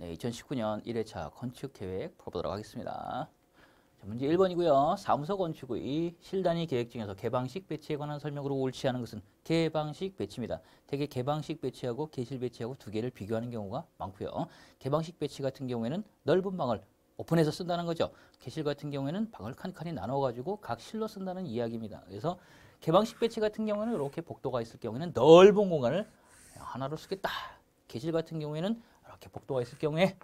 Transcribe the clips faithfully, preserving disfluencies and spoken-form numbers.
네, 이천십구 년 일 회차 건축계획 풀어보도록 하겠습니다. 자, 문제 일 번이고요. 사무소 건축의 실단위 계획 중에서 개방식 배치에 관한 설명으로 옳지 않은 것은 개방식 배치입니다. 대개 개방식 배치하고 개실 배치하고 두 개를 비교하는 경우가 많고요. 개방식 배치 같은 경우에는 넓은 방을 오픈해서 쓴다는 거죠. 개실 같은 경우에는 방을 칸칸이 나눠가지고 각 실로 쓴다는 이야기입니다. 그래서 개방식 배치 같은 경우는 이렇게 복도가 있을 경우에는 넓은 공간을 하나로 쓰겠다. 개실 같은 경우에는 이렇게 복도가 있을 경우에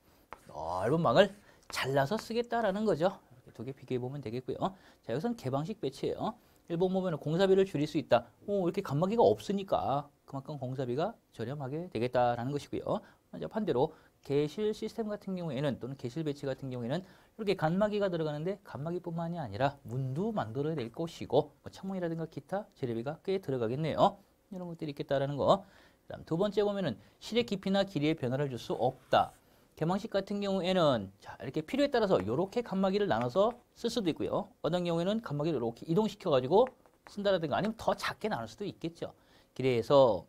넓은 방을 잘라서 쓰겠다라는 거죠. 이렇게 두 개 비교해 보면 되겠고요. 자, 여기서는 개방식 배치예요. 일 번 보면 공사비를 줄일 수 있다. 오, 이렇게 간마기가 없으니까 그만큼 공사비가 저렴하게 되겠다라는 것이고요. 자, 반대로 개실 시스템 같은 경우에는 또는 개실 배치 같은 경우에는 이렇게 간마기가 들어가는데 간마기뿐만이 아니라 문도 만들어야 될 것이고 뭐 창문이라든가 기타 재료비가 꽤 들어가겠네요. 이런 것들이 있겠다라는 거. 그다음 두 번째 보면은 실의 깊이나 길이의 변화를 줄 수 없다. 개방식 같은 경우에는 자, 이렇게 필요에 따라서 이렇게 간마기를 나눠서 쓸 수도 있고요. 어떤 경우에는 간마기를 이렇게 이동시켜 가지고 쓴다라든가 아니면 더 작게 나눌 수도 있겠죠. 그래서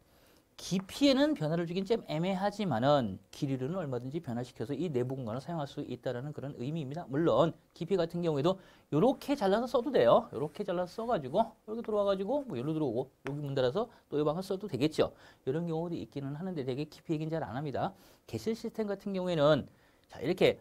깊이에는 변화를 주긴 좀 애매하지만은 길이로는 얼마든지 변화시켜서 이 내부 공간을 사용할 수 있다는 그런 의미입니다. 물론 깊이 같은 경우에도 이렇게 잘라서 써도 돼요. 이렇게 잘라서 써가지고 이렇게 들어와가지고 뭐 여기로 들어오고 여기 문 닫아서 또 이 방을 써도 되겠죠. 이런 경우도 있기는 하는데 되게 깊이 얘기는 잘 안 합니다. 개실 시스템 같은 경우에는 자 이렇게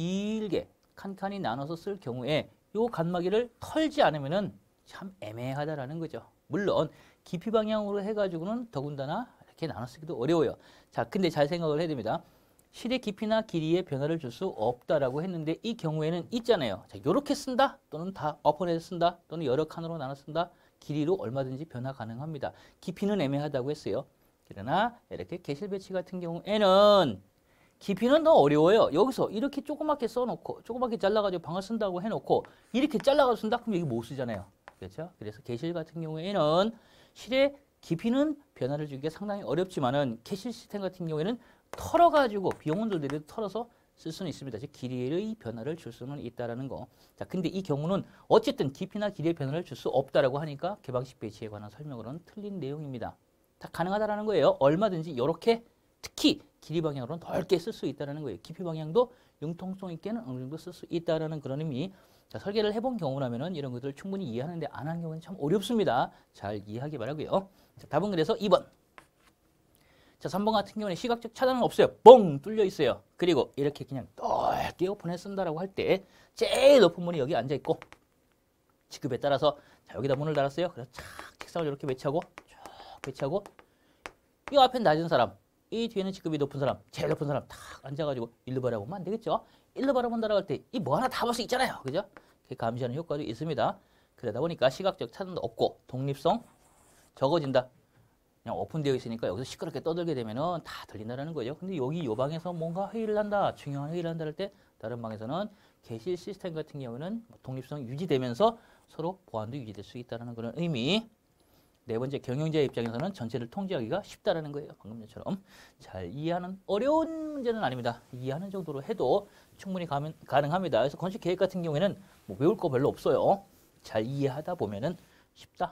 길게 칸칸이 나눠서 쓸 경우에 요 간마기를 털지 않으면은 참 애매하다라는 거죠. 물론 깊이 방향으로 해가지고는 더군다나 이렇게 나눠 쓰기도 어려워요. 자, 근데 잘 생각을 해야 됩니다. 실의 깊이나 길이의 변화를 줄 수 없다라고 했는데 이 경우에는 있잖아요. 자, 요렇게 쓴다 또는 다 오픈해서 쓴다 또는 여러 칸으로 나눠 쓴다. 길이로 얼마든지 변화 가능합니다. 깊이는 애매하다고 했어요. 그러나 이렇게 개실 배치 같은 경우에는 깊이는 더 어려워요. 여기서 이렇게 조그맣게 써놓고 조그맣게 잘라가지고 방을 쓴다고 해놓고 이렇게 잘라가지고 쓴다? 그럼 여기 못 쓰잖아요. 그렇죠? 그래서 개실 같은 경우에는 실의 깊이는 변화를 주기가 상당히 어렵지만은 개실 시스템 같은 경우에는 털어가지고 비용은 들더라도 털어서 쓸 수는 있습니다. 즉 길이의 변화를 줄 수는 있다라는 거. 자, 근데 이 경우는 어쨌든 깊이나 길이의 변화를 줄 수 없다라고 하니까 개방식 배치에 관한 설명으로는 틀린 내용입니다. 다 가능하다라는 거예요. 얼마든지 이렇게 특히 길이 방향으로는 넓게 쓸 수 있다라는 거예요. 깊이 방향도 융통성 있게는 어느 정도 쓸 수 있다라는 그런 의미. 자, 설계를 해본 경우라면은 이런 것들을 충분히 이해하는데 안 한 경우는 참 어렵습니다. 잘 이해하기 바라고요. 자, 답은 그래서 이 번. 자, 삼 번 같은 경우는 시각적 차단은 없어요. 뻥 뚫려 있어요. 그리고 이렇게 그냥 넓게 오픈해 쓴다라고 할 때 제일 높은 문이 여기 앉아 있고 직급에 따라서 자, 여기다 문을 달았어요. 그래서 착 책상을 이렇게 배치하고 쭉 배치하고 이 앞에 낮은 사람, 이 뒤에는 직급이 높은 사람, 제일 높은 사람 탁 앉아가지고 일로 바라보면 안 되겠죠? 일로 바라본다라고 할 때 이 뭐 하나 다 볼 수 있잖아요. 그죠? 그게 감시하는 효과도 있습니다. 그러다 보니까 시각적 차단도 없고 독립성 적어진다. 그냥 오픈되어 있으니까 여기서 시끄럽게 떠들게 되면은 다 들린다는 거죠. 근데 여기 요 방에서 뭔가 회의를 한다, 중요한 회의를 한다 할 때 다른 방에서는 개실 시스템 같은 경우는 독립성이 유지되면서 서로 보안도 유지될 수 있다는 그런 의미. 네 번째, 경영자의 입장에서는 전체를 통제하기가 쉽다라는 거예요. 방금 전처럼 잘 이해하는 어려운 문제는 아닙니다. 이해하는 정도로 해도 충분히 가면, 가능합니다. 그래서 건축 계획 같은 경우에는 뭐 외울 거 별로 없어요. 잘 이해하다 보면은 쉽다.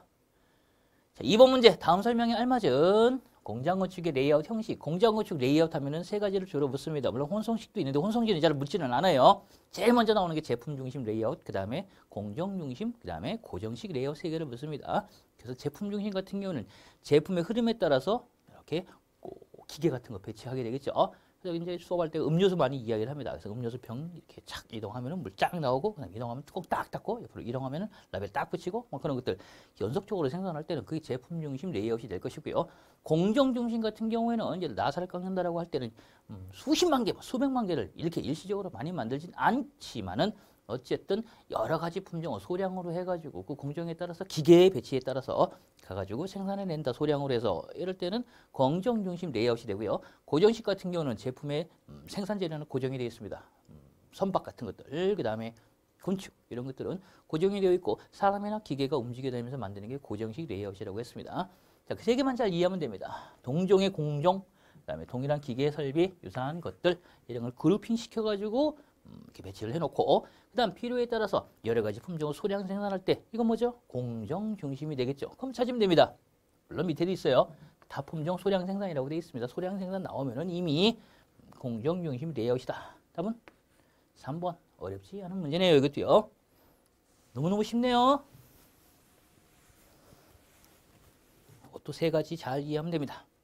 자, 이 번 문제 다음 설명에 알맞은 공장 건축의 레이아웃 형식. 공장 건축 레이아웃 하면은 세 가지를 주로 묻습니다. 물론 혼성식도 있는데 혼성식은 잘 묻지는 않아요. 제일 먼저 나오는 게 제품 중심 레이아웃, 그 다음에 공정 중심, 그 다음에 고정식 레이아웃 세 개를 묻습니다. 그래서 제품 중심 같은 경우는 제품의 흐름에 따라서 이렇게 기계 같은 거 배치하게 되겠죠. 그래서 이제 수업할 때 음료수 많이 이야기를 합니다. 그래서 음료수 병 이렇게 착 이동하면은 물 쫙 나오고, 그다음 이동하면 뚜껑 딱 닫고, 옆으로 이동하면은 라벨 딱 붙이고, 뭐 그런 것들 연속적으로 생산할 때는 그게 제품 중심 레이아웃이 될 것이고요. 공정 중심 같은 경우에는 이제 나사를 깎는다라고 할 때는 음, 수십만 개, 수백만 개를 이렇게 일시적으로 많이 만들진 않지만은 어쨌든 여러 가지 품종을 소량으로 해가지고 그 공정에 따라서 기계의 배치에 따라서 가가지고 생산해낸다 소량으로 해서 이럴 때는 공정 중심 레이아웃이 되고요. 고정식 같은 경우는 제품의 음, 생산 재료는 고정이 되어 있습니다. 음, 선박 같은 것들, 그 다음에 건축 이런 것들은 고정이 되어 있고 사람이나 기계가 움직여 다니면서 만드는 게 고정식 레이아웃이라고 했습니다. 자, 그 세 개만 잘 이해하면 됩니다. 동종의 공정, 그 다음에 동일한 기계 설비, 유사한 것들 이런 걸 그룹핑 시켜가지고 이렇게 배치를 해놓고 그 다음 필요에 따라서 여러 가지 품종을 소량 생산할 때 이건 뭐죠? 공정 중심이 되겠죠. 그럼 찾으면 됩니다. 물론 밑에도 있어요. 다품종 소량 생산이라고 되어 있습니다. 소량 생산 나오면은 이미 공정 중심 레이아웃이다. 답은 삼 번. 어렵지 않은 문제네요. 이것도요. 너무너무 쉽네요. 이것도 세 가지 잘 이해하면 됩니다.